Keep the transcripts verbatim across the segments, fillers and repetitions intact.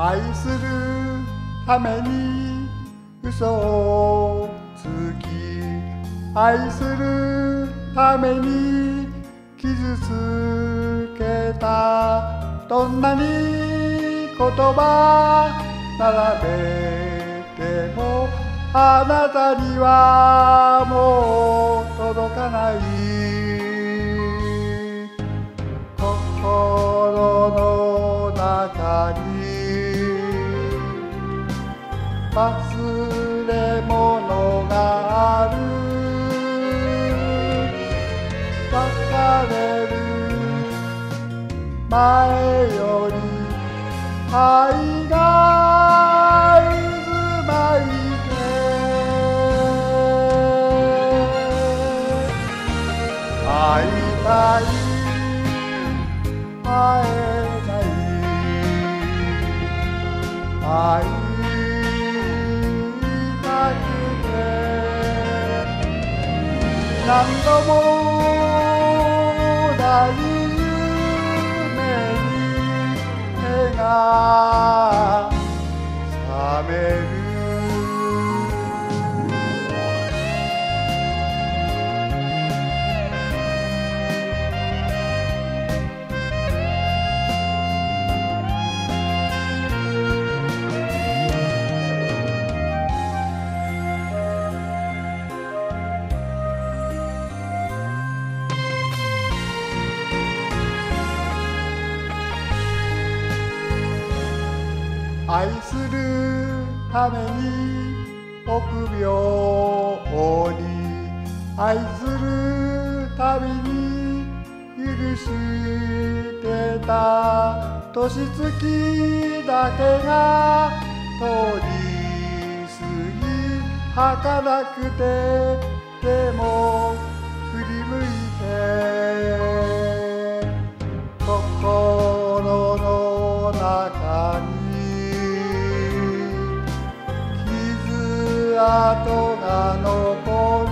愛するために嘘をつき、愛するために傷つけた。どんなに言葉並べてもあなたにはもう届かない。心の中に忘れ物がある。別れる前より愛が渦巻いて、会いたい会えない会いたくて、何度も同じ夢に目が覚める。愛するために臆病に、愛するたびに許してた。年月だけが通り過ぎ儚くて、でも振り向いて心の中に跡が残る。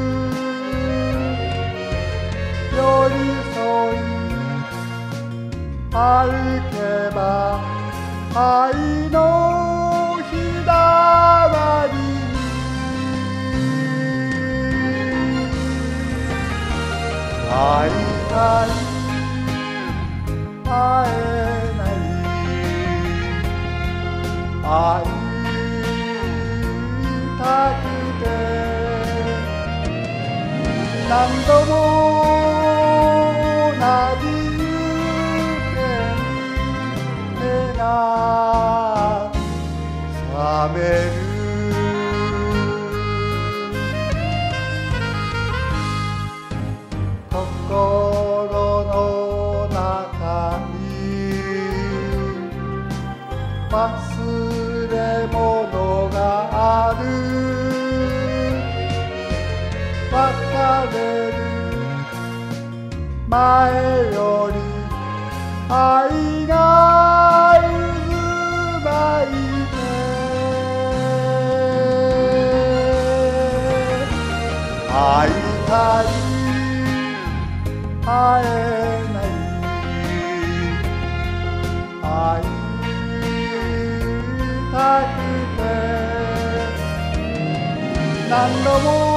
寄り添い歩けば愛のひだまりに、会いたい会えない会いたくて、何度も同じ夢に目が覚める。心の中に忘れ物がある。別れる前より愛が渦巻いて、会いたい会えない会いたくて、何度も